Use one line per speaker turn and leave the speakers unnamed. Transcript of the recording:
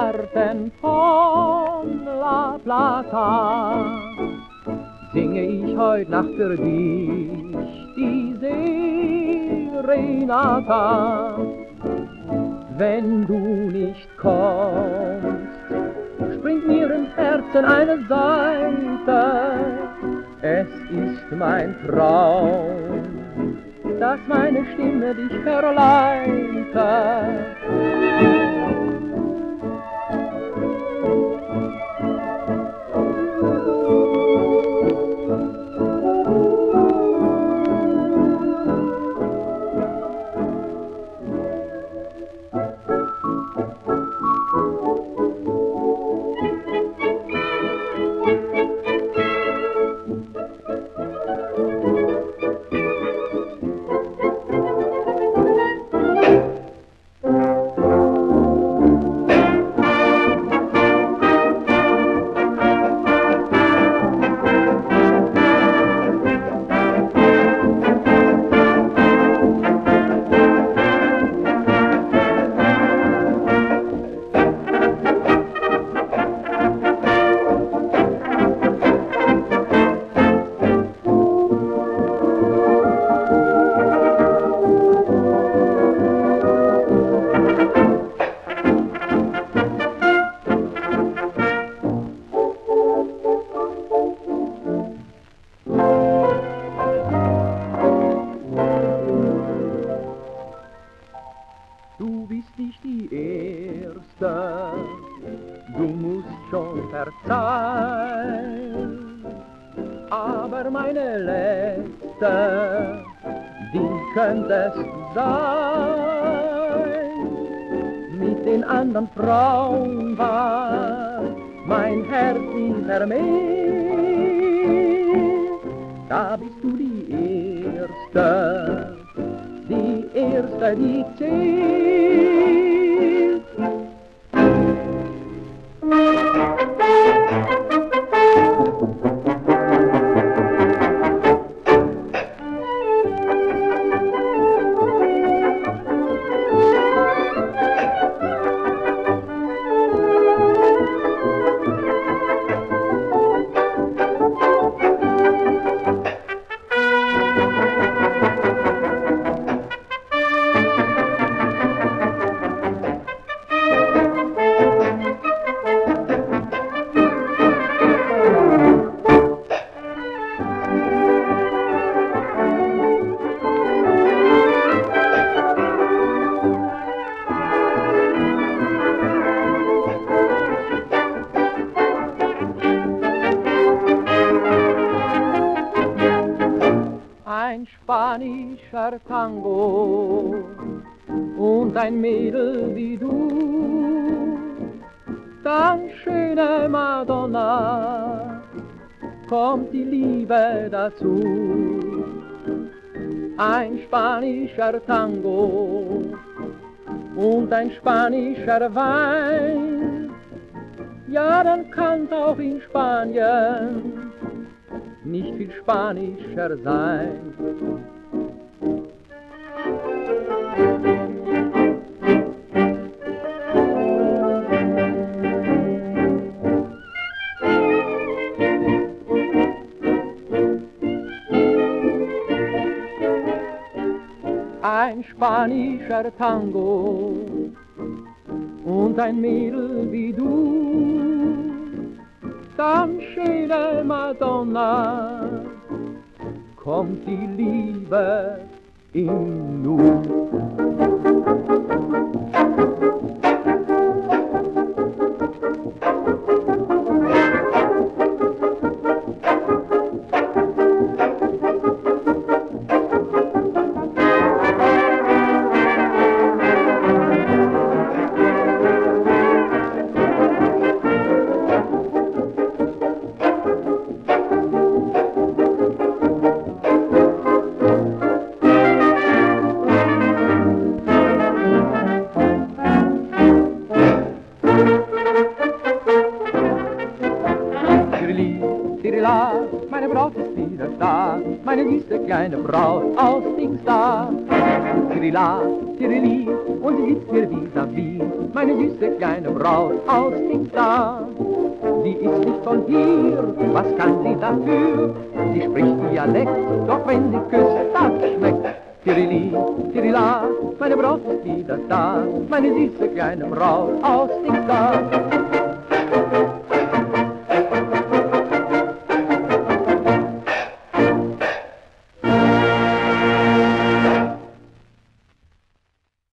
Garten von La Plata singe ich heut Nacht für dich die Serenata. Wenn du nicht kommst, springt mir im Herzen eine Seite. Es ist mein Traum, dass meine Stimme dich verleitet. Du bist nicht die Erste, du musst schon verzeihen, aber meine Letzte, die könnte es sein. Mit den anderen Frauen war mein Herz nie vermehrt, da bist du die Erste, die zählt. Ein spanischer Tango und ein Mädel wie du, dann schöne Madonna, kommt die Liebe dazu. Ein spanischer Tango und ein spanischer Wein, ja, dann kann's auch in Spanien nicht viel spanischer sein. Ein spanischer Tango und ein Mädel wie du, dann schöne Madonna, kommt die Liebe in Nu. wieder da, meine süße kleine Braut aus Dingsda. Tirila, Tirili, und sie sitzt mir vis-à-vis, meine süße kleine Braut aus Dingsda. Sie ist nicht von hier, was kann sie dafür? Sie spricht Dialekt, doch wenn sie küsst, das schmeckt. Tirili, Tirila, meine Braut ist wieder da, meine süße kleine Braut aus Dingsda.